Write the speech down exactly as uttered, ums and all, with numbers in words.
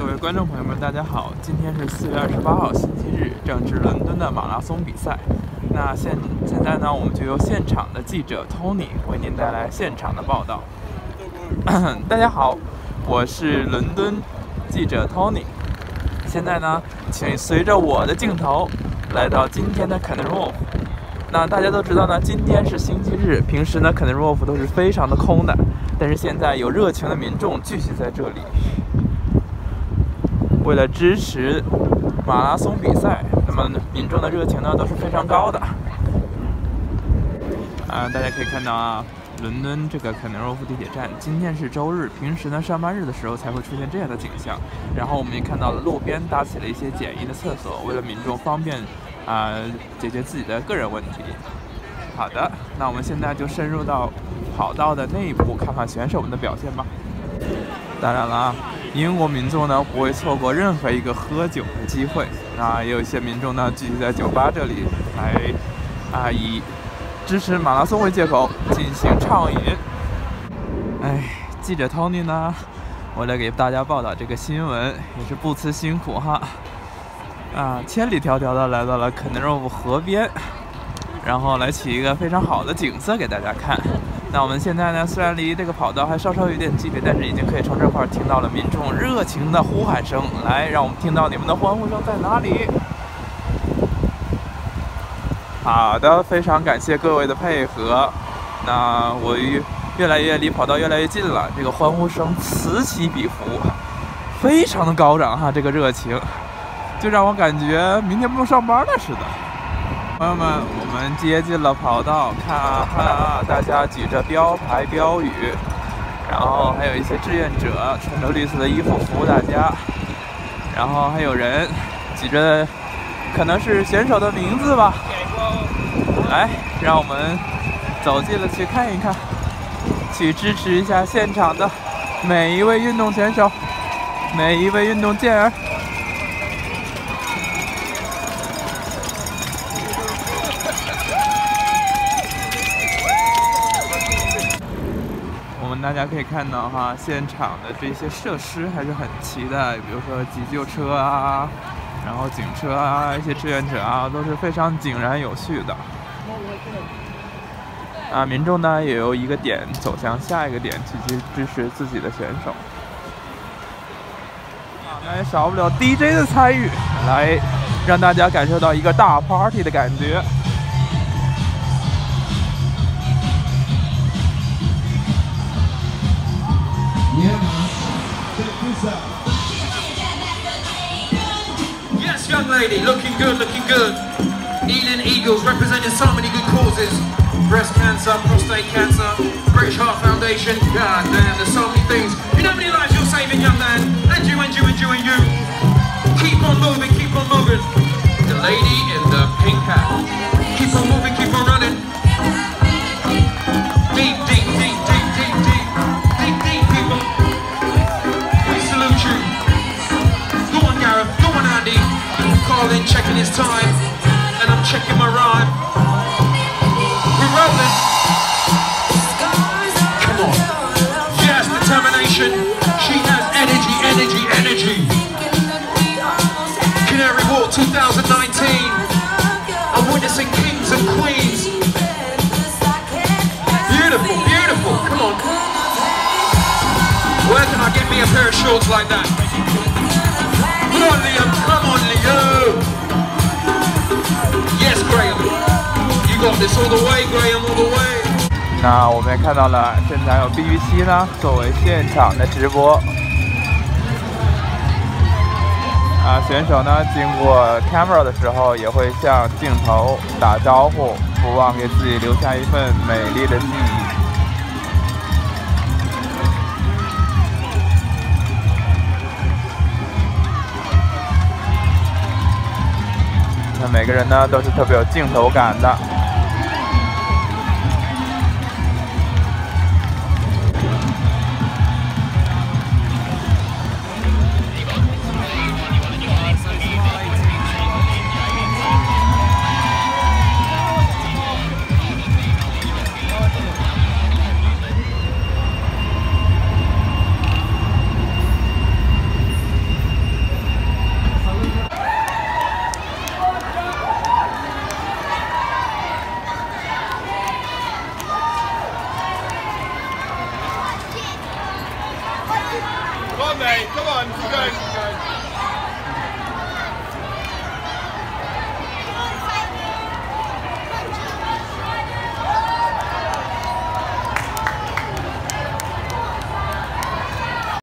各位观众朋友们，大家好！今天是四月二十八号，星期日，正值伦敦的马拉松比赛。那现现在呢，我们就由现场的记者 Tony 为您带来现场的报道。大家好，我是伦敦记者 Tony。现在呢，请随着我的镜头来到今天的肯尼洛夫。那大家都知道呢，今天是星期日，平时呢肯尼洛夫都是非常的空的，但是现在有热情的民众聚集在这里。为了支持马拉松比赛，那么民众的热情呢都是非常高的。啊，大家可以看到啊，伦敦这个肯尼洛夫地铁站，今天是周日，平时呢上班日的时候才会出现这样的景象。然后我们也看到了路边搭起了一些简易的厕所，为了民众方便啊、呃、解决自己的个人问题。好的，那我们现在就深入到跑道的内部，看看选手们的表现吧。当然了啊，英国民众呢不会错过任何一个喝酒的机会。那也有一些民众呢聚集在酒吧这里来啊以支持马拉松为借口进行畅饮。哎，记者 Tony 呢，为了给大家报道这个新闻，也是不辞辛苦哈。啊，千里迢迢的来到了肯尼洛夫河边，然后来取一个非常好的景色给大家看。那我们现在呢，虽然离这个跑道还稍稍有点距离，但是已经可以从这块听到了民众热情的呼喊声。来，让我们听到你们的欢呼声在哪里？好的，非常感谢各位的配合。那我越来越离跑道越来越近了，这个欢呼声此起彼伏，非常的高涨哈，这个热情就让我感觉明天不用上班了似的。朋友们，我们接近了跑道，看啊看啊，大家举着标牌标语，然后还有一些志愿者穿着绿色的衣服服务大家，然后还有人举着可能是选手的名字吧。来，让我们走进了去看一看，去支持一下现场的每一位运动选手，每一位运动健儿。大家可以看到哈，现场的这些设施还是很齐的，比如说急救车啊，然后警车啊，一些志愿者啊，都是非常井然有序的。啊，民众呢也由一个点走向下一个点去去支持自己的选手。啊，那也少不了 D J 的参与，来让大家感受到一个大 party 的感觉。 Yes, young lady, looking good, looking good. Ealing Eagles representing so many good causes. Breast cancer, prostate cancer, British Heart Foundation. God damn, there's so many things. You know how many lives you're saving, young man? And you, and you, and you, and you. Keep on moving, keep on moving. The lady in the pink hat. Keep on moving, keep on running. Deep, deep, deep, deep, deep, deep. Deep, deep, people. We salute you. Go on, Gareth. Go on, Andy. Colin checking his time. And I'm checking my rhyme. We're rolling. Come on. She has determination. She has energy, energy, energy. Canary Wharf twenty nineteen. I'm witnessing kings and queens. Beautiful, beautiful. Come on. Where can I get me a pair of shorts like that? Come on, Liam. Come on, Leo. Yes, Graham. You got this all the way, Graham, all the way. 那我们也看到了，现在有 B B C 呢作为现场的直播。啊，选手呢经过 camera 的时候，也会向镜头打招呼，不忘给自己留下一份美丽的记忆。那每个人呢都是特别有镜头感的。 Come on, mate. Come on. Keep going. Keep going.